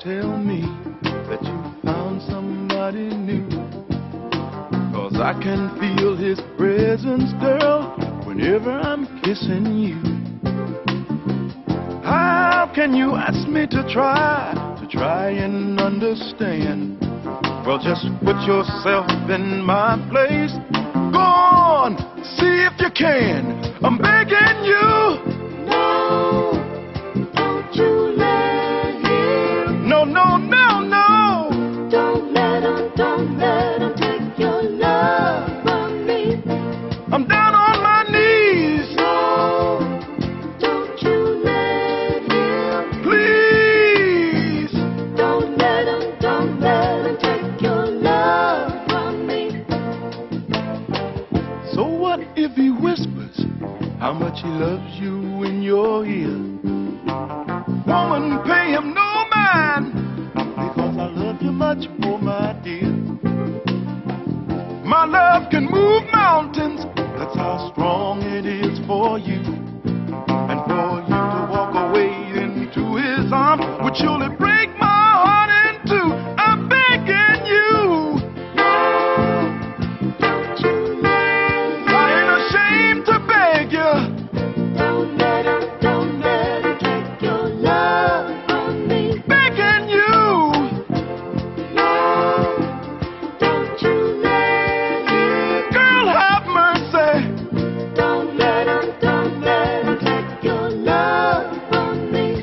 tell me that you found somebody new. 'Cause I can feel his presence, girl, whenever I'm kissing you. How can you ask me to try and understand? Well, just put yourself in my place. Go on, see if you can. I'm begging you. No, don't you let him. No, no, no, no. Don't let him take your love from me. I'm down on my knees. No, don't you let him. Please. Don't let him take your love from me. So what if he whispers how much he loves you in your ear? Woman, pay him no mind, because I love you much more, my dear. My love can move mountains, that's how strong it is for you. And for you to walk away into his arms would surely break my heart in two. I'm begging you. Don't you let I ain't ashamed to beg you. Don't let him take your love from me. Begging you. No, don't you let him. Girl, have mercy. Don't let him take your love from me.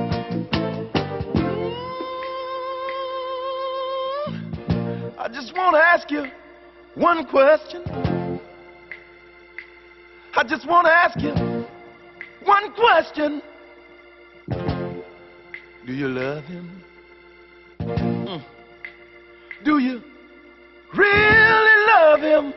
I just want to ask you one question. I just want to ask you one question. Do you love him? Do you really love him?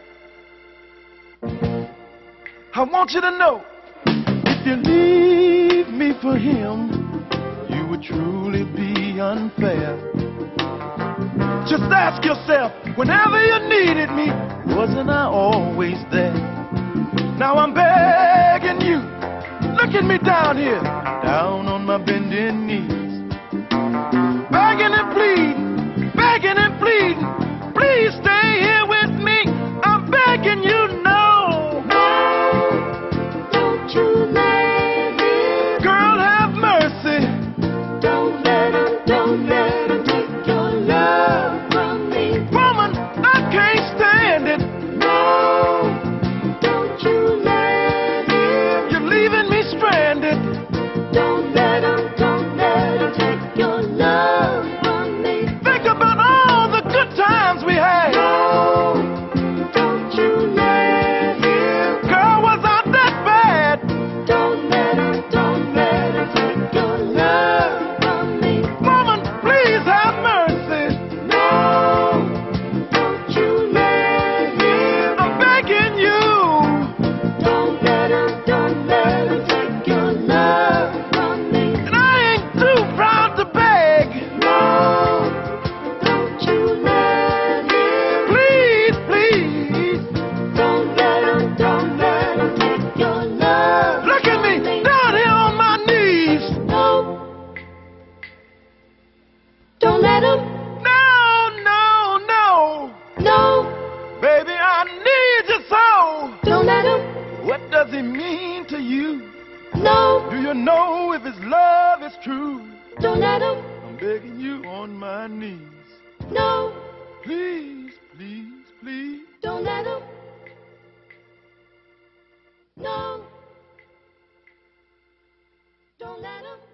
I want you to know, if you leave me for him, you would truly be unfair. Just ask yourself, whenever you needed me, wasn't I always there? Now I'm begging you, look at me down here, down on my bending knees, begging and pleading, please stay here with me. I'm begging you, no. Don't you let him. Girl, have mercy. Don't let him take your love from me. Woman, I can't stand it. No, don't you let him. You're leaving me stranded. Don't let him take your love from me. Think about all the good times we had. No, don't you let him. Girl, was I that bad? Don't let him take your love from me. Woman, please have mercy. No, don't you let him. I'm begging you. Don't let him take your love from me. And I ain't too proud to beg. No, don't you let him. Please, please. Don't let him take your love. Look at me, down here on my knees. No, don't let him. No, no, no. No, Baby, I need you so. don't let him. What does he mean to you? No, Do you know if his love is true? don't let him. I'm begging you on my knees. No, Please, please, please. don't let him. No, don't let him.